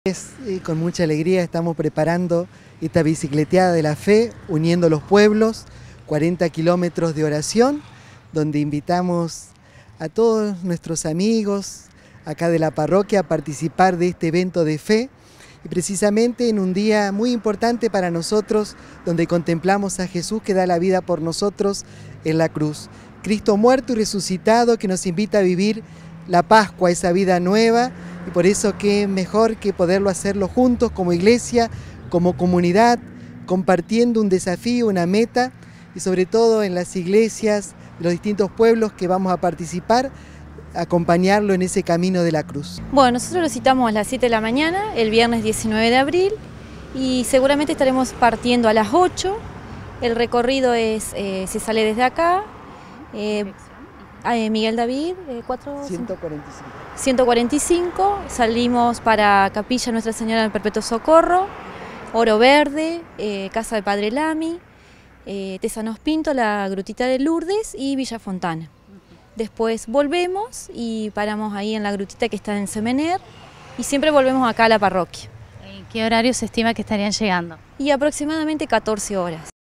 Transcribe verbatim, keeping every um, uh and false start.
Y con mucha alegría estamos preparando esta bicicleteada de la fe, uniendo los pueblos, cuarenta kilómetros de oración, donde invitamos a todos nuestros amigos acá de la parroquia a participar de este evento de fe, y precisamente en un día muy importante para nosotros, donde contemplamos a Jesús que da la vida por nosotros en la cruz. Cristo muerto y resucitado que nos invita a vivir la Pascua, esa vida nueva, y por eso qué mejor que poderlo hacerlo juntos como iglesia, como comunidad, compartiendo un desafío, una meta, y sobre todo en las iglesias de los distintos pueblos que vamos a participar, acompañarlo en ese camino de la cruz. Bueno, nosotros lo citamos a las siete de la mañana, el viernes diecinueve de abril, y seguramente estaremos partiendo a las ocho. El recorrido es, eh, se sale desde acá, eh, Miguel David, eh, cuatro, ciento cuarenta y cinco. ciento cuarenta y cinco, salimos para Capilla Nuestra Señora del Perpetuo Socorro, Oro Verde, eh, Casa de Padre Lamy, eh, Tesanos Pinto, la Grutita de Lourdes y Villa Fontana. Después volvemos y paramos ahí en la grutita que está en Semener y siempre volvemos acá a la parroquia. ¿En qué horario se estima que estarían llegando? Y aproximadamente catorce horas.